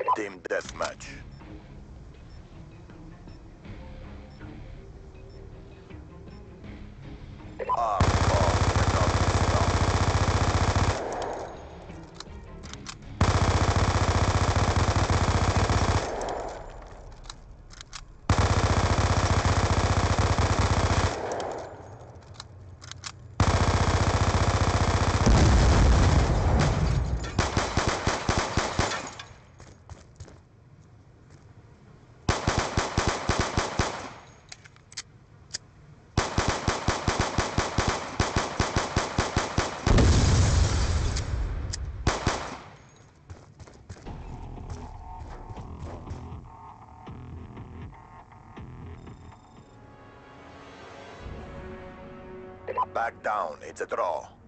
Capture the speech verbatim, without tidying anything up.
Team deathmatch. Our cause cannot be stopped. Back down, it's a draw.